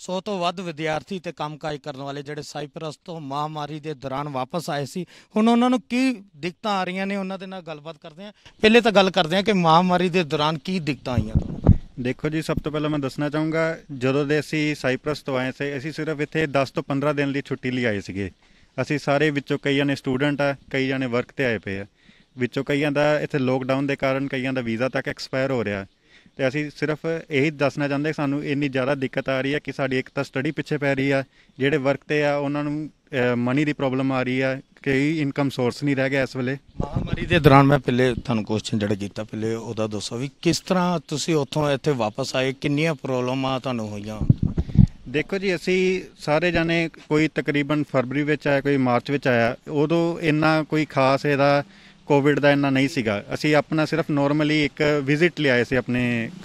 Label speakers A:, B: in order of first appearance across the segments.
A: 100 ਤੋਂ ਵੱਧ ਵਿਦਿਆਰਥੀ ਤੇ ਕੰਮਕਾਜ ਕਰਨ ਵਾਲੇ ਜਿਹੜੇ ਸਾਈਪਰਸ ਤੋਂ ਮਹਾਮਾਰੀ ਦੇ ਦੌਰਾਨ ਵਾਪਸ ਆਏ ਸੀ, ਹੁਣ ਉਹਨਾਂ ਨੂੰ ਕੀ ਦਿੱਕਤਾਂ ਆ ਰਹੀਆਂ ਨੇ, ਉਹਨਾਂ ਦੇ ਨਾਲ ਗੱਲਬਾਤ ਕਰਦੇ ਹਾਂ। ਪਹਿਲੇ ਤਾਂ ਗੱਲ ਕਰਦੇ ਹਾਂ ਕਿ ਮਹਾਮਾਰੀ ਦੇ ਦੌਰਾਨ ਕੀ ਦਿੱਕਤਾਂ ਆਈਆਂ ਤੁਹਾਨੂੰ।
B: ਦੇਖੋ ਜੀ, ਸਭ ਤੋਂ ਪਹਿਲਾਂ ਮੈਂ ਦੱਸਣਾ ਚਾਹੂੰਗਾ, ਜਦੋਂ ਦੇ ਅਸੀਂ ਸਾਈਪਰਸ ਤੋਂ ਆਏ ਸੀ, ਅਸੀਂ ਸਿਰਫ ਇੱਥੇ 10 ਤੋਂ 15 ਦਿਨ ਲਈ ਛੁੱਟੀ ਲਈ ਆਏ ਸੀਗੇ। ਅਸੀਂ ਸਾਰੇ ਵਿੱਚੋਂ ਕਈ ਜਣੇ ਸਟੂਡੈਂਟ ਆ, ਕਈ ਜਣੇ ਵਰਕ 'ਤੇ ਆਏ ਪਏ ਆ। ਵਿੱਚੋਂ ਕਈਆਂ ਦਾ ਇੱਥੇ ਲੋਕਡਾਊਨ ਦੇ ਕਾਰਨ ਕਈਆਂ ਦਾ ਵੀਜ਼ਾ ਤੱਕ ਐਕਸਪਾਇਰ ਹੋ ਰਿਹਾ, ਅਤੇ ਅਸੀਂ ਸਿਰਫ ਇਹੀ ਦੱਸਣਾ ਚਾਹੁੰਦੇ ਸਾਨੂੰ ਇੰਨੀ ਜ਼ਿਆਦਾ ਦਿੱਕਤ ਆ ਰਹੀ ਹੈ ਕਿ ਸਾਡੀ ਇੱਕ ਤਾਂ ਸਟੱਡੀ ਪਿੱਛੇ ਪੈ ਰਹੀ ਆ, ਜਿਹੜੇ ਵਰਕ 'ਤੇ ਆ ਉਹਨਾਂ ਨੂੰ ਮਨੀ ਦੀ ਪ੍ਰੋਬਲਮ ਆ ਰਹੀ ਆ, ਕਈ ਇਨਕਮ ਸੋਰਸ ਨਹੀਂ ਰਹਿ ਗਿਆ ਇਸ ਵੇਲੇ।
A: ਮਹਾਮਾਰੀ ਦੇ ਦੌਰਾਨ ਮੈਂ ਪਹਿਲੇ ਤੁਹਾਨੂੰ ਕੁਐਸਚਨ ਜਿਹੜਾ ਕੀਤਾ, ਪਹਿਲੇ ਉਹਦਾ ਦੱਸੋ ਵੀ ਕਿਸ ਤਰ੍ਹਾਂ ਤੁਸੀਂ ਉੱਥੋਂ ਇੱਥੇ ਵਾਪਸ ਆਏ, ਕਿੰਨੀਆਂ ਪ੍ਰੋਬਲਮਾਂ ਤੁਹਾਨੂੰ ਹੋਈਆਂ।
B: ਦੇਖੋ ਜੀ, ਅਸੀਂ ਸਾਰੇ ਜਾਣੇ ਕੋਈ ਤਕਰੀਬਨ ਫਰਵਰੀ ਵਿੱਚ ਆਇਆ, ਕੋਈ ਮਾਰਚ ਵਿੱਚ ਆਇਆ, ਉਦੋਂ ਇੰਨਾ ਕੋਈ ਖਾਸ ਇਹਦਾ ਕੋਵਿਡ ਦਾ ਇੰਨਾ ਨਹੀਂ ਸੀਗਾ। ਅਸੀਂ ਆਪਣਾ ਸਿਰਫ ਨੋਰਮਲੀ ਇੱਕ ਵਿਜ਼ਿਟ ਲਿਆਏ ਸੀ, ਆਪਣੇ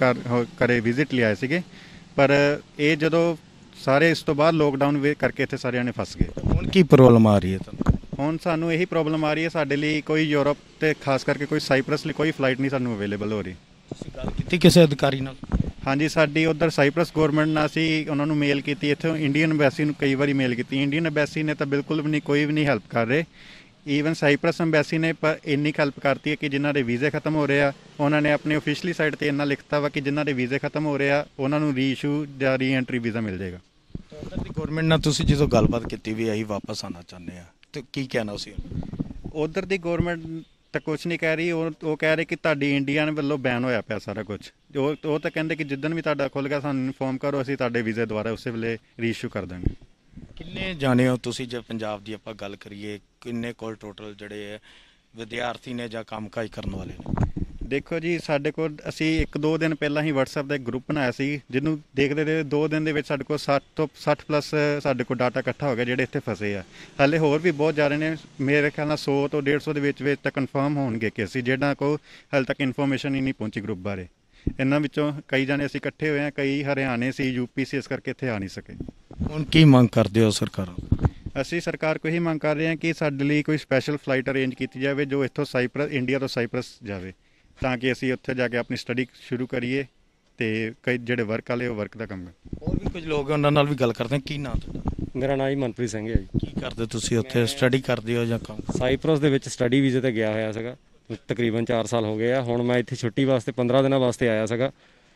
B: ਘਰੇ ਵਿਜ਼ਿਟ ਲਿਆਏ ਸੀਗੇ। ਪਰ ਇਹ ਜਦੋਂ ਸਾਰੇ ਇਸ ਤੋਂ ਬਾਅਦ ਲੋਕਡਾਊਨ ਕਰਕੇ ਇੱਥੇ ਸਾਰੇ ਜਾਣੇ ਫਸ ਗਏ।
A: ਹੁਣ ਕੀ ਪ੍ਰੋਬਲਮ ਆ ਰਹੀ ਹੈ ਤੁਹਾਨੂੰ?
B: ਹੁਣ ਸਾਨੂੰ ਇਹੀ ਪ੍ਰੋਬਲਮ ਆ ਰਹੀ ਹੈ, ਸਾਡੇ ਲਈ ਕੋਈ ਯੂਰਪ ਤੇ ਖਾਸ ਕਰਕੇ ਕੋਈ ਸਾਈਪਰਸ ਲਈ ਕੋਈ ਫਲਾਈਟ ਨਹੀਂ ਸਾਨੂੰ ਅਵੇਲੇਬਲ ਹੋ ਰਹੀ।
A: ਤੁਸੀਂ ਗੱਲ ਕੀਤੀ ਕਿਸੇ ਅਧਿਕਾਰੀ ਨਾਲ?
B: ਹਾਂਜੀ, ਸਾਡੀ ਉੱਧਰ ਸਾਈਪਰਸ ਗੌਰਮੈਂਟ ਨਾਲ ਅਸੀਂ ਉਹਨਾਂ ਨੂੰ ਮੇਲ ਕੀਤੀ, ਇੱਥੋਂ ਇੰਡੀਅਨ ਐਮਬੈਸੀ ਨੂੰ ਕਈ ਵਾਰੀ ਮੇਲ ਕੀਤੀ। ਇੰਡੀਅਨ ਐਮਬੈਸੀ ਨੇ ਤਾਂ ਬਿਲਕੁਲ ਵੀ ਨਹੀਂ, ਕੋਈ ਵੀ ਨਹੀਂ ਹੈਲਪ ਕਰ ਰਹੇ। ਈਵਨ ਸਾਈਪਰਸ ਐਮਬੈਸੀ ਨੇ ਪਰ ਇੰਨੀ ਹੈਲਪ ਕਰਤੀ ਹੈ ਕਿ ਜਿਨ੍ਹਾਂ ਦੇ ਵੀਜ਼ੇ ਖਤਮ ਹੋ ਰਹੇ ਆ, ਉਹਨਾਂ ਨੇ ਆਪਣੀ ਓਫੀਸ਼ੀਅਲੀ ਸਾਈਟ 'ਤੇ ਇੰਨਾ ਲਿਖਤਾ ਵਾ ਕਿ ਜਿਨ੍ਹਾਂ ਦੇ ਵੀਜ਼ੇ ਖਤਮ ਹੋ ਰਹੇ ਆ ਉਹਨਾਂ ਨੂੰ ਰੀਇਸ਼ੂ ਜਾਂ ਰੀਐਂਟਰੀ ਵੀਜ਼ਾ ਮਿਲ ਜਾਏਗਾ।
A: ਉੱਧਰ ਦੀ ਗੌਰਮੈਂਟ ਨਾਲ ਤੁਸੀਂ ਜਦੋਂ ਗੱਲਬਾਤ ਕੀਤੀ ਵੀ ਅਸੀਂ ਵਾਪਸ ਆਉਣਾ ਚਾਹੁੰਦੇ ਆ, ਤੇ ਕੀ ਕਹਿਣਾ ਸੀ?
B: ਉੱਧਰ ਦੀ ਗੌਰਮੈਂਟ ਤਾਂ ਕੁਛ ਨਹੀਂ ਕਹਿ ਰਹੀ, ਉਹ ਕਹਿ ਰਹੇ ਕਿ ਤੁਹਾਡੀ ਇੰਡੀਆ ਵੱਲੋਂ ਬੈਨ ਹੋਇਆ ਪਿਆ ਸਾਰਾ ਕੁਝ। ਉਹ ਤਾਂ ਕਹਿੰਦੇ ਕਿ ਜਿੱਦਣ ਵੀ ਤੁਹਾਡਾ ਖੁੱਲ੍ਹ ਗਿਆ ਸਾਨੂੰ ਇਨਫੋਰਮ ਕਰੋ, ਅਸੀਂ ਤੁਹਾਡੇ ਵੀਜ਼ੇ ਦੁਆਰਾ ਉਸੇ ਵੇਲੇ ਰੀਇਸ਼ੂ ਕਰ ਦਾਂਗੇ।
A: ਕਿੰਨੇ ਜਾਣੇ ਹੋ ਤੁਸੀਂ? ਜੇ ਪੰਜਾਬ ਦੀ ਆਪਾਂ ਗੱਲ ਕਰੀਏ, ਕਿੰਨੇ ਕੋਲ ਟੋਟਲ ਜਿਹੜੇ ਹੈ ਵਿਦਿਆਰਥੀ ਨੇ ਜਾਂ ਕੰਮਕਾਜ ਕਰਨ ਵਾਲੇ ਨੇ?
B: ਦੇਖੋ ਜੀ, ਸਾਡੇ ਕੋਲ ਅਸੀਂ 1-2 ਦਿਨ ਪਹਿਲਾਂ ਹੀ WhatsApp ਦਾ ਇੱਕ ਗਰੁੱਪ ਬਣਾਇਆ ਸੀ, ਜਿਹਨੂੰ ਦੇਖਦੇ 2 ਦਿਨ ਦੇ ਵਿੱਚ ਸਾਡੇ ਕੋਲ 60 ਤੋਂ 60 ਪਲੱਸ ਸਾਡੇ ਕੋਲ ਡਾਟਾ ਇਕੱਠਾ ਹੋ ਗਿਆ ਜਿਹੜੇ ਇੱਥੇ ਫਸੇ ਆ। ਹਾਲੇ ਹੋਰ ਵੀ ਬਹੁਤ ਜਾ ਰਹੇ ਨੇ, ਮੇਰੇ ਖਿਆਲ ਨਾਲ 100 ਤੋਂ 150 ਦੇ ਵਿੱਚ ਤਾਂ ਕਨਫਰਮ ਹੋਣਗੇ ਕਿ ਅਸੀਂ ਜਿਹਨਾਂ ਕੋਲ ਹਾਲੇ ਤੱਕ ਇਨਫੋਰਮੇਸ਼ਨ ਹੀ ਨਹੀਂ ਪਹੁੰਚੀ ਗਰੁੱਪ ਬਾਰੇ। ਇਹਨਾਂ ਵਿੱਚੋਂ ਕਈ ਜਾਣੇ ਅਸੀਂ ਇਕੱਠੇ ਹੋਏ ਹਾਂ, ਕਈ ਹਰਿਆਣੇ ਸੀ, ਯੂਪੀ ਸੀ, ਇਸ ਕਰਕੇ ਇੱਥੇ ਆ ਨਹੀਂ ਸਕੇ।
A: ਹੁਣ ਕੀ ਮੰਗ ਕਰਦੇ ਹੋ ਸਰਕਾਰਾਂ?
B: ਅਸੀਂ ਸਰਕਾਰ ਕੋਲ ਇਹੀ ਮੰਗ ਕਰ ਰਹੇ ਹਾਂ ਕਿ ਸਾਡੇ ਲਈ ਕੋਈ ਸਪੈਸ਼ਲ ਫਲਾਈਟ ਅਰੇਂਜ ਕੀਤੀ ਜਾਵੇ ਜੋ ਇੱਥੋਂ ਸਾਈਪਰਸ, ਇੰਡੀਆ ਤੋਂ ਸਾਈਪਰਸ ਜਾਵੇ, ਤਾਂ ਕਿ ਅਸੀਂ ਉੱਥੇ ਜਾ ਕੇ ਆਪਣੀ ਸਟੱਡੀ ਸ਼ੁਰੂ ਕਰੀਏ ਅਤੇ ਕਈ ਜਿਹੜੇ ਵਰਕ ਵਾਲੇ ਉਹ ਵਰਕ ਦਾ ਕੰਮ ਕਰ।
A: ਹੋਰ ਵੀ ਕੁਝ ਲੋਕ ਉਹਨਾਂ ਨਾਲ ਵੀ ਗੱਲ ਕਰਦੇ ਹਾਂ। ਕੀ ਨਾਮ ਤੁਹਾਡਾ?
C: ਮੇਰਾ ਨਾਮ ਜੀ ਮਨਪ੍ਰੀਤ ਸਿੰਘ ਹੈ ਜੀ।
A: ਕੀ ਕਰਦੇ ਤੁਸੀਂ ਉੱਥੇ? ਸਟੱਡੀ ਕਰਦੇ ਹੋ ਜਾਂ ਕੰਮ?
C: ਸਾਈਪਰਸ ਦੇ ਵਿੱਚ ਸਟੱਡੀ ਵੀਜ਼ੇ 'ਤੇ ਗਿਆ ਹੋਇਆ ਸੀਗਾ, ਤਕਰੀਬਨ 4 ਸਾਲ ਹੋ ਗਏ ਆ। ਹੁਣ ਮੈਂ ਇੱਥੇ ਛੁੱਟੀ ਵਾਸਤੇ 15 ਦਿਨਾਂ ਵਾਸਤੇ ਆਇਆ ਸੀਗਾ।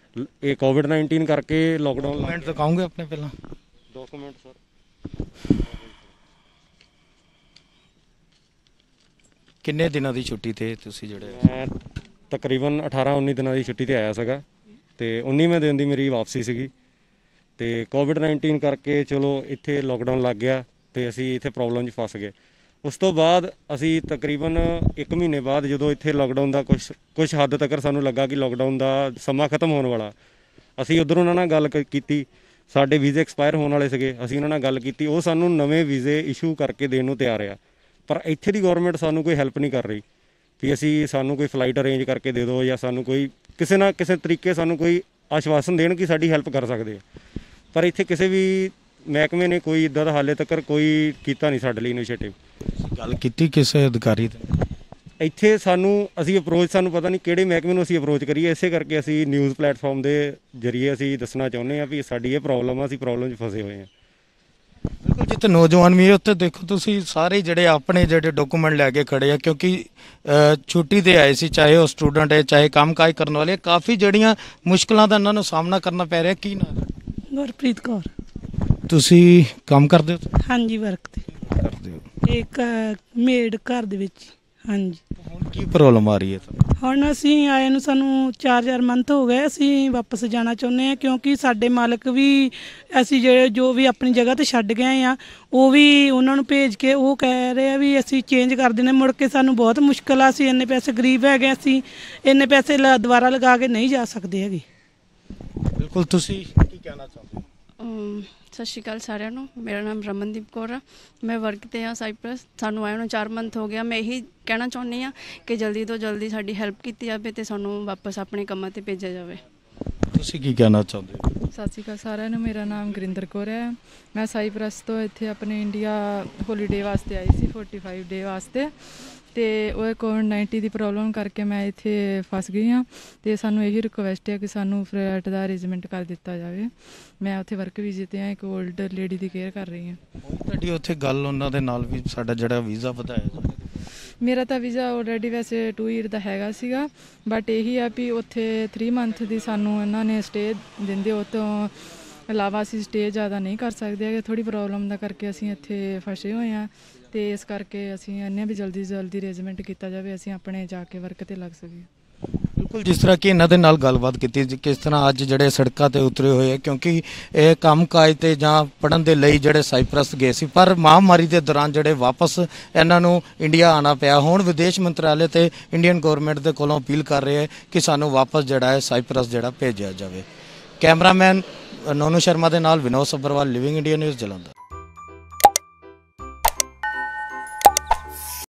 C: ਇਹ ਕੋਵਿਡ-19 ਕਰਕੇ ਲੋਕਡਾਊਨ।
A: ਡਾਕੂਮੈਂਟ ਦਿਖਾਓਗੇ ਆਪਣੇ ਪਹਿਲਾਂ?
C: ਡਾਕੂਮੈਂਟ ਸਰ,
A: ਕਿੰਨੇ ਦਿਨਾਂ ਦੀ ਛੁੱਟੀ ਤੇ ਤੁਸੀਂ ਜਿਹੜੇ?
C: ਮੈਂ ਤਕਰੀਬਨ 18-19 ਦਿਨਾਂ ਦੀ ਛੁੱਟੀ 'ਤੇ ਆਇਆ ਸੀਗਾ, ਅਤੇ 19ਵੇਂ ਦਿਨ ਦੀ ਮੇਰੀ ਵਾਪਸੀ ਸੀਗੀ। ਅਤੇ ਕੋਵਿਡ-19 ਕਰਕੇ ਚਲੋ ਇੱਥੇ ਲੋਕਡਾਊਨ ਲੱਗ ਗਿਆ ਅਤੇ ਅਸੀਂ ਇੱਥੇ ਪ੍ਰੋਬਲਮ 'ਚ ਫਸ ਗਏ। ਉਸ ਤੋਂ ਬਾਅਦ ਅਸੀਂ ਤਕਰੀਬਨ 1 ਮਹੀਨੇ ਬਾਅਦ ਜਦੋਂ ਇੱਥੇ ਲੋਕਡਾਊਨ ਦਾ ਕੁਛ ਹੱਦ ਤੱਕ ਸਾਨੂੰ ਲੱਗਾ ਕਿ ਲੋਕਡਾਊਨ ਦਾ ਸਮਾਂ ਖਤਮ ਹੋਣ ਵਾਲਾ, ਅਸੀਂ ਉੱਧਰ ਉਹਨਾਂ ਨਾਲ ਗੱਲ ਕੀਤੀ। ਸਾਡੇ ਵੀਜ਼ੇ ਐਕਸਪਾਇਰ ਹੋਣ ਵਾਲੇ ਸੀਗੇ, ਅਸੀਂ ਉਹਨਾਂ ਨਾਲ ਗੱਲ ਕੀਤੀ, ਉਹ ਸਾਨੂੰ ਨਵੇਂ ਵੀਜ਼ੇ ਇਸ਼ੂ ਕਰਕੇ ਦੇਣ ਨੂੰ ਤਿਆਰ ਆ। ਪਰ ਇੱਥੇ ਦੀ ਗੌਰਮੈਂਟ ਸਾਨੂੰ ਕੋਈ ਹੈਲਪ ਨਹੀਂ ਕਰ ਰਹੀ ਕਿ ਸਾਨੂੰ ਕੋਈ ਫਲਾਈਟ ਅਰੇਂਜ ਕਰਕੇ ਦੇ ਦਿਓ, ਜਾਂ ਸਾਨੂੰ ਕੋਈ ਕਿਸੇ ਨਾ ਕਿਸੇ ਤਰੀਕੇ ਸਾਨੂੰ ਕੋਈ ਆਸ਼ਵਾਸਨ ਦੇਣ ਕਿ ਸਾਡੀ ਹੈਲਪ ਕਰ ਸਕਦੇ ਆ। ਪਰ ਇੱਥੇ ਕਿਸੇ ਵੀ ਮਹਿਕਮੇ ਨੇ ਕੋਈ ਇੱਦਾਂ ਦਾ ਹਾਲੇ ਤੱਕ ਕੋਈ ਕੀਤਾ ਨਹੀਂ ਸਾਡੇ ਲਈ ਇਨੀਸ਼ੀਏਟਿਵ।
A: ਗੱਲ ਕੀਤੀ ਕਿਸੇ ਅਧਿਕਾਰੀ ਤੇ?
C: ਇੱਥੇ ਅਸੀਂ ਸਾਨੂੰ ਪਤਾ ਨਹੀਂ ਕਿਹੜੇ ਮਹਿਕਮੇ ਨੂੰ ਅਸੀਂ ਅਪਰੋਚ ਕਰੀਏ। ਇਸੇ ਕਰਕੇ ਅਸੀਂ ਨਿਊਜ਼ ਪਲੇਟਫਾਰਮ ਦੇ ਜ਼ਰੀਏ ਅਸੀਂ ਦੱਸਣਾ ਚਾਹੁੰਦੇ ਹਾਂ ਵੀ ਸਾਡੀ ਇਹ ਪ੍ਰੋਬਲਮ ਆ, ਅਸੀਂ ਪ੍ਰੋਬਲਮ 'ਚ ਫਸੇ ਹੋਏ ਹਾਂ।
A: ਬਿਲਕੁਲ, ਜਿੱਥੇ ਨੌਜਵਾਨ ਵੀ ਉੱਥੇ ਦੇਖੋ ਤੁਸੀਂ ਸਾਰੇ ਜਿਹੜੇ ਆਪਣੇ ਜਿਹੜੇ ਡਾਕੂਮੈਂਟ ਲੈ ਕੇ ਖੜੇ ਆ, ਕਿਉਂਕਿ ਛੁੱਟੀ 'ਤੇ ਆਏ ਸੀ, ਚਾਹੇ ਉਹ ਸਟੂਡੈਂਟ ਹੈ ਚਾਹੇ ਕੰਮਕਾਜ ਕਰਨ ਵਾਲੇ, ਕਾਫੀ ਜਿਹੜੀਆਂ ਮੁਸ਼ਕਲਾਂ ਦਾ ਇਹਨਾਂ ਨੂੰ ਸਾਹਮਣਾ ਕਰਨਾ ਪੈ ਰਿਹਾ। ਕੀ ਨਾਮ?
D: ਗੁਰਪ੍ਰੀਤ ਕੌਰ।
A: ਤੁਸੀਂ ਕੰਮ ਕਰਦੇ ਹੋ?
D: ਹਾਂਜੀ, ਵਰਕ ਤੇ
A: ਕਰਦੇ ਹੋ।
D: ਇੱਕ ਮੇਡ ਘਰ ਦੇ ਵਿੱਚ। ਹਾਂਜੀ।
A: ਹੁਣ ਕੀ ਪ੍ਰੋਬਲਮ ਆ ਰਹੀ ਹੈ ਤੁਹਾਨੂੰ?
D: ਹੁਣ ਅਸੀਂ ਆਏ ਨੂੰ ਸਾਨੂੰ 4 ਮੰਥ ਹੋ ਗਏ। ਅਸੀਂ ਵਾਪਸ ਜਾਣਾ ਚਾਹੁੰਦੇ ਹਾਂ ਕਿਉਂਕਿ ਸਾਡੇ ਮਾਲਕ ਵੀ ਅਸੀਂ ਜੋ ਵੀ ਆਪਣੀ ਜਗ੍ਹਾ 'ਤੇ ਛੱਡ ਗਏ ਆ, ਉਹ ਵੀ ਉਹਨਾਂ ਨੂੰ ਭੇਜ ਕੇ ਉਹ ਕਹਿ ਰਹੇ ਆ ਵੀ ਅਸੀਂ ਚੇਂਜ ਕਰ ਦੇਣੇ। ਮੁੜ ਕੇ ਸਾਨੂੰ ਬਹੁਤ ਮੁਸ਼ਕਿਲ ਆ, ਅਸੀਂ ਇੰਨੇ ਪੈਸੇ ਗਰੀਬ ਹੈਗੇ, ਅਸੀਂ ਇੰਨੇ ਪੈਸੇ ਦੁਬਾਰਾ ਲਗਾ ਕੇ ਨਹੀਂ ਜਾ ਸਕਦੇ ਹੈਗੇ।
A: ਬਿਲਕੁਲ, ਤੁਸੀਂ ਕੀ ਕਹਿਣਾ ਚਾਹੁੰਦੇ ਹੋ?
E: ਸਤਿ ਸ਼੍ਰੀ ਅਕਾਲ ਸਾਰਿਆਂ ਨੂੰ। ਮੇਰਾ ਨਾਮ ਰਮਨਦੀਪ ਕੌਰ ਆ, ਮੈਂ ਵਰਕ 'ਤੇ ਹਾਂ ਸਾਈਪਰਸ। ਸਾਨੂੰ ਆਏ ਨੂੰ 4 ਮੰਥ ਹੋ ਗਿਆ। ਮੈਂ ਇਹੀ ਕਹਿਣਾ ਚਾਹੁੰਦੀ ਹਾਂ ਕਿ ਜਲਦੀ ਤੋਂ ਜਲਦੀ ਸਾਡੀ ਹੈਲਪ ਕੀਤੀ ਜਾਵੇ ਅਤੇ ਸਾਨੂੰ ਵਾਪਸ ਆਪਣੇ ਕੰਮਾਂ 'ਤੇ ਭੇਜਿਆ ਜਾਵੇ।
A: ਤੁਸੀਂ ਕੀ ਕਹਿਣਾ ਚਾਹੁੰਦੇ ਹੋ?
F: ਸਤਿ ਸ਼੍ਰੀ ਅਕਾਲ ਸਾਰਿਆਂ ਨੂੰ। ਮੇਰਾ ਨਾਮ ਗੁਰਿੰਦਰ ਕੌਰ ਹੈ। ਮੈਂ ਸਾਈਪਰਸ ਤੋਂ ਇੱਥੇ ਆਪਣੇ ਇੰਡੀਆ ਹੋਲੀਡੇ ਵਾਸਤੇ ਆਈ ਸੀ, 45 ਡੇ ਵਾਸਤੇ। ਤੇ ਉਹ ਕੋਵਿਡ-19 ਦੀ ਪ੍ਰੋਬਲਮ ਕਰਕੇ ਮੈਂ ਇੱਥੇ ਫਸ ਗਈ ਹਾਂ ਤੇ ਸਾਨੂੰ ਇਹੀ ਰਿਕੁਐਸਟ ਹੈ ਕਿ ਸਾਨੂੰ ਫਲੈਟ ਦਾ ਅਰੇਂਜਮੈਂਟ ਕਰ ਦਿੱਤਾ ਜਾਵੇ। ਮੈਂ ਉੱਥੇ ਵਰਕ ਵੀਜ਼ੇ ਤੇ ਹਾਂ, ਇੱਕ ਓਲਡ ਲੇਡੀ ਦੀ ਕੇਅਰ ਕਰ ਰਹੀ ਹਾਂ।
A: ਤੁਹਾਡੀ ਉੱਥੇ ਗੱਲ ਉਹਨਾਂ ਦੇ ਨਾਲ ਵੀ ਸਾਡਾ ਜਿਹੜਾ ਵੀਜ਼ਾ ਵਧਾਇਆ ਜਾਵੇ?
F: ਮੇਰਾ ਤਾਂ ਵੀਜ਼ਾ ਆਲਰੇਡੀ ਵੈਸੇ 2 ਈਅਰ ਦਾ ਹੈਗਾ ਸੀਗਾ, ਬਟ ਇਹੀ ਆ ਵੀ ਉੱਥੇ 3 ਮੰਥ ਦੀ ਸਾਨੂੰ ਇਹਨਾਂ ਨੇ ਸਟੇ ਦਿੰਦੇ, ਉਹ ਤੋਂ ਇਲਾਵਾ ਅਸੀਂ ਸਟੇ ਜ਼ਿਆਦਾ ਨਹੀਂ ਕਰ ਸਕਦੇ ਹੈਗੇ। ਥੋੜ੍ਹੀ ਪ੍ਰੋਬਲਮ ਦਾ ਕਰਕੇ ਅਸੀਂ ਇੱਥੇ ਫਸੇ ਹੋਏ ਹਾਂ ਤੇ ਇਸ ਕਰਕੇ ਅਸੀਂ ਇੰਨੇ ਵੀ ਜਲਦੀ ਤੋਂ ਜਲਦੀ ਅਰੇਂਜਮੈਂਟ ਕੀਤਾ ਜਾਵੇ, ਅਸੀਂ ਆਪਣੇ ਜਾ ਕੇ ਵਰਕ ਤੇ ਲੱਗ ਸਕੀਏ।
A: ਬਿਲਕੁਲ, ਜਿਸ ਤਰ੍ਹਾਂ ਕਿ ਇਹਨਾਂ ਦੇ ਨਾਲ ਗੱਲਬਾਤ ਕੀਤੀ ਕਿਸ ਤਰ੍ਹਾਂ ਅੱਜ ਜਿਹੜੇ ਸੜਕਾਂ ਤੇ ਉਤਰੇ ਹੋਏ ਆ, ਕਿਉਂਕਿ ਇਹ ਕੰਮਕਾਜ ਤੇ ਜਾਂ ਪੜ੍ਹਨ ਦੇ ਲਈ ਜਿਹੜੇ ਸਾਈਪ੍ਰਸ ਗਏ ਸੀ, ਪਰ ਮਹਾਮਾਰੀ ਦੇ ਦੌਰਾਨ ਜਿਹੜੇ ਵਾਪਸ ਇਹਨਾਂ ਨੂੰ ਇੰਡੀਆ ਆਉਣਾ ਪਿਆ। ਹੁਣ ਵਿਦੇਸ਼ ਮੰਤਰਾਲੇ ਤੇ ਇੰਡੀਅਨ ਗਵਰਨਮੈਂਟ ਦੇ ਕੋਲੋਂ ਅਪੀਲ ਕਰ ਰਹੇ ਹੈ ਕਿ ਸਾਨੂੰ ਵਾਪਸ ਜਿਹੜਾ ਹੈ ਸਾਈਪ੍ਰਸ ਜਿਹੜਾ ਭੇਜਿਆ ਜਾਵੇ। ਕੈਮਰਾਮੈਨ ਨੋਨੂ ਸ਼ਰਮਾ ਦੇ ਨਾਲ Vinod Sabharwal, living India news, Jalandhar.